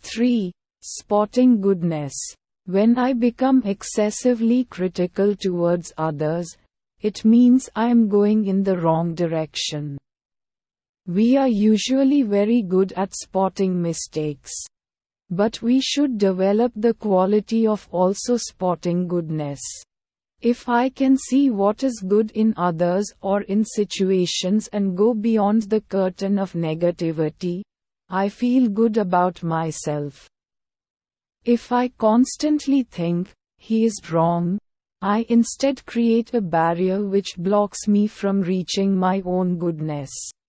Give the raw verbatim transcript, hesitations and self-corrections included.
three. Spotting goodness. When I become excessively critical towards others, it means I am going in the wrong direction. We are usually very good at spotting mistakes. But we should develop the quality of also spotting goodness. If I can see what is good in others or in situations and go beyond the curtain of negativity, I feel good about myself. If I constantly think, he is wrong, I instead create a barrier which blocks me from reaching my own goodness.